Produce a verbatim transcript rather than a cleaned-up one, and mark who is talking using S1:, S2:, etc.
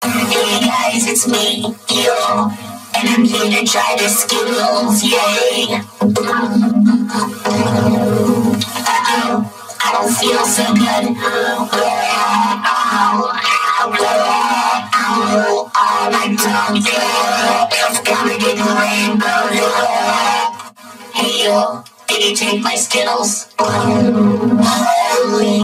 S1: Hey guys, it's me, yo, and I'm here to try the Skittles, yay! Uh-oh, I don't feel so good. Ow, ow, ow, ow, my tongue, yeah, it's covered in rainbow, yeah. Hey yo, did you take my Skittles?